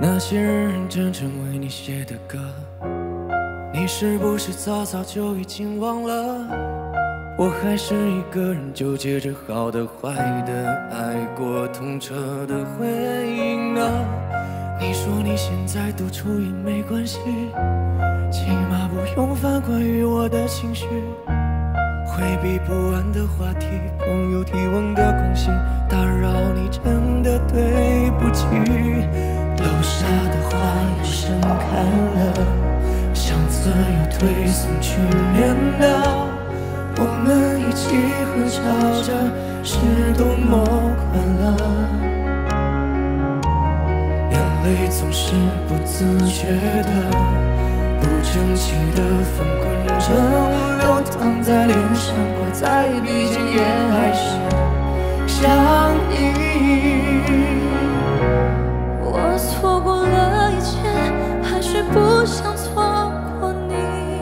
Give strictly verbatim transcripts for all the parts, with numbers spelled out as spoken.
那些人真正为你写的歌，你是不是早早就已经忘了？我还是一个人纠结着好的坏的，爱过痛彻的回应呢？你说你现在独处也没关系，起码不用烦关于我的情绪。回避不完的话题，朋友提问的空隙，打扰你真的对不起。楼下的花又盛开了，相册又推送去年的，我们一起合照着，是多么快乐。眼泪总是不自觉的，不争气的翻滚着流淌在脸上，挂在鼻尖也还是相依。 我错过了一切，还是不想错过你。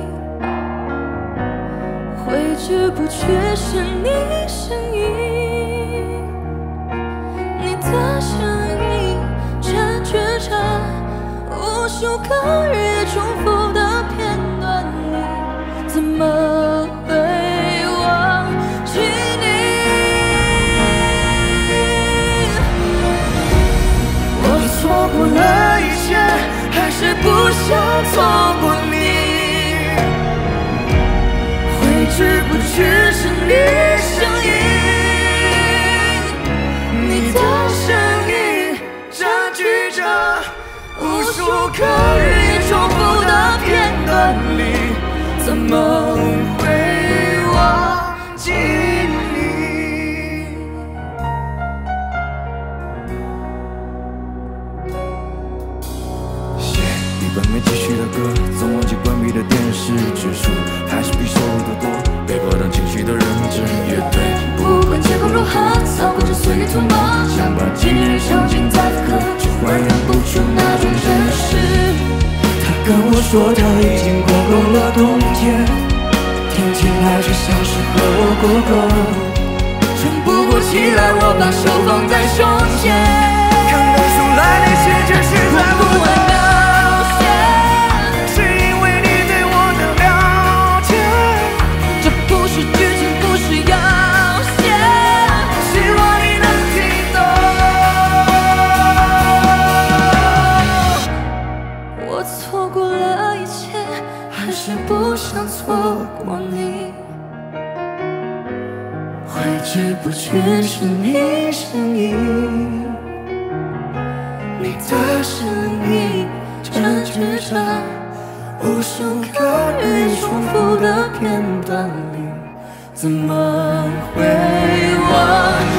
挥之不去是你身影，你的身影占据着无数个日夜重复的片段里，怎么会忘记你？ 我错过了一切，还是不想错过你。挥之不去是你身影，你的身影占据着无数个日夜重复的片段里，怎么会忘记你？写一本没继续的歌，总忘记关闭的电视，指数还是比收入的多，被波荡情绪的认真也对。 不管结果如何，扫过这岁月涂抹， 想把今日场景再复刻，却浑然不出那种真实。他跟我说他已经过够了冬天，天气还是像是和我过够，喘不过气来，我把手放在胸前，看得出来那些真实在不会表现，是因为你对我的了解。 这不是剧情，不是要线， 希望你能听懂。 我错过了一切，还是不想错过你。 挥之不去是你身影，你的身影占据着无数个日夜重复的片段里，怎么会忘？